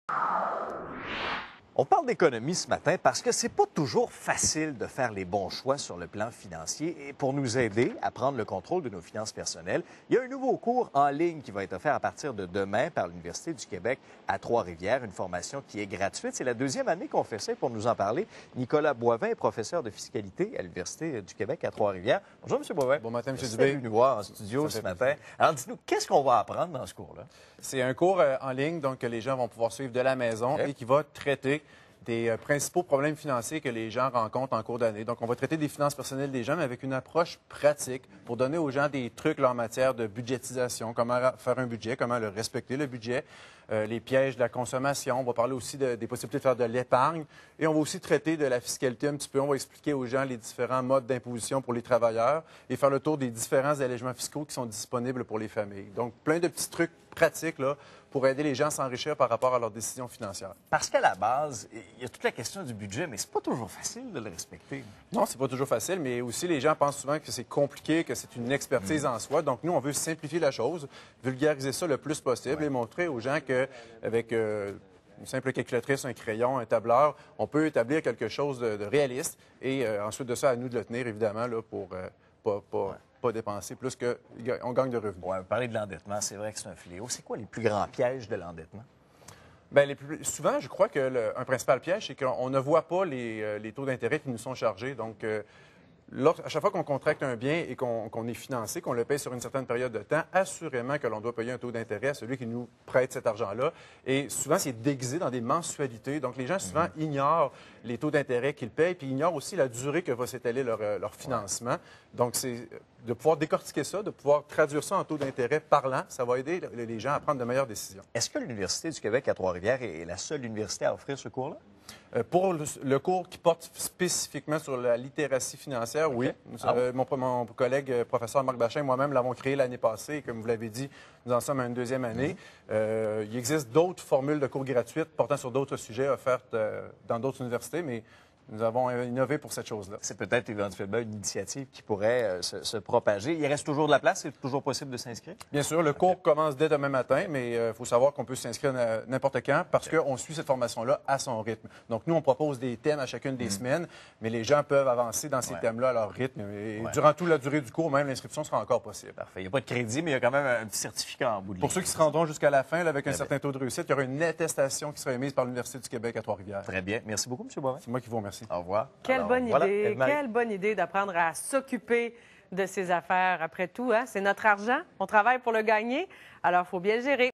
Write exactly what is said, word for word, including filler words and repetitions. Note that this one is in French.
On parle d'économie ce matin parce que c'est pas toujours facile de faire les bons choix sur le plan financier. Et pour nous aider à prendre le contrôle de nos finances personnelles, il y a un nouveau cours en ligne qui va être offert à partir de demain par l'Université du Québec à Trois-Rivières, une formation qui est gratuite. C'est la deuxième année qu'on fait ça. Pour nous en parler, Nicolas Boivin est professeur de fiscalité à l'Université du Québec à Trois-Rivières. Bonjour, M. Boivin. Bon matin, M. Merci Dubé. d'être venu nous voir en studio ce matin. Alors, dites-nous, qu'est-ce qu'on va apprendre dans ce cours-là? C'est un cours euh, en ligne donc, que les gens vont pouvoir suivre de la maison Okay. et qui va traiter des euh, principaux problèmes financiers que les gens rencontrent en cours d'année. Donc, on va traiter des finances personnelles des gens, mais avec une approche pratique pour donner aux gens des trucs là, en matière de budgétisation, comment faire un budget, comment le respecter, le budget, euh, les pièges de la consommation. On va parler aussi de- des possibilités de faire de l'épargne. Et on va aussi traiter de la fiscalité un petit peu. On va expliquer aux gens les différents modes d'imposition pour les travailleurs et faire le tour des différents allègements fiscaux qui sont disponibles pour les familles. Donc, plein de petits trucs pratiques là, pour aider les gens à s'enrichir par rapport à leurs décisions financières. Parce qu'à la base, il y a toute la question du budget, mais c'est pas toujours facile de le respecter. Non, c'est pas toujours facile, mais aussi les gens pensent souvent que c'est compliqué, que c'est une expertise en soi. Donc nous, on veut simplifier la chose, vulgariser ça le plus possible et montrer aux gens qu'avec euh, une simple calculatrice, un crayon, un tableur, on peut établir quelque chose de, de réaliste et euh, ensuite de ça, à nous de le tenir, évidemment, là, pour euh, pas, pas, pas dépenser plus qu'on gagne de revenus. Ouais, parler de l'endettement, c'est vrai que c'est un fléau. C'est quoi les plus grands pièges de l'endettement? Bien, les plus... souvent, je crois que le... un principal piège, c'est qu'on ne voit pas les, euh, les taux d'intérêt qui nous sont chargés. Donc, euh, lors... à chaque fois qu'on contracte un bien et qu'on qu'on est financé, qu'on le paye sur une certaine période de temps, assurément que l'on doit payer un taux d'intérêt à celui qui nous prête cet argent-là. Et souvent, c'est déguisé dans des mensualités. Donc, les gens, souvent, mm-hmm. ignorent les taux d'intérêt qu'ils payent, puis ignorent aussi la durée que va s'étaler leur, euh, leur financement. Ouais. Donc, c'est de pouvoir décortiquer ça, de pouvoir traduire ça en taux d'intérêt parlant, ça va aider les gens à prendre de meilleures décisions. Est-ce que l'Université du Québec à Trois-Rivières est la seule université à offrir ce cours-là? Euh, pour le, le cours qui porte spécifiquement sur la littératie financière, okay. oui. Nous, ah, euh, mon, mon collègue euh, professeur Marc Bachin et moi-même l'avons créé l'année passée. Et comme vous l'avez dit, nous en sommes à une deuxième année. Mm-hmm. euh, il existe d'autres formules de cours gratuites portant sur d'autres sujets offertes euh, dans d'autres universités, mais nous avons innové pour cette chose-là. C'est peut-être éventuellement une initiative qui pourrait euh, se, se propager. Il reste toujours de la place? C'est toujours possible de s'inscrire? Bien sûr. Le cours okay. commence dès demain matin, mais il euh, faut savoir qu'on peut s'inscrire n'importe quand parce okay. qu'on suit cette formation-là à son rythme. Donc, nous, on propose des thèmes à chacune des mmh. semaines, mais les gens peuvent avancer dans ces ouais. thèmes-là à leur rythme. Et ouais. durant toute la durée du cours, même l'inscription sera encore possible. Parfait. Il n'y a pas de crédit, mais il y a quand même un petit certificat en bout de ligne. Pour ceux qui se rendront jusqu'à la fin, là, avec un Très certain bien. taux de réussite, il y aura une attestation qui sera émise par l'Université du Québec à Trois-Rivières. Très bien. Merci beaucoup, M. Boivin. C'est moi qui vous remercie. Au revoir. Quelle Alors, bonne voilà, idée, quelle bonne idée d'apprendre à s'occuper de ses affaires. Après tout, hein, c'est notre argent, on travaille pour le gagner, alors il faut bien le gérer.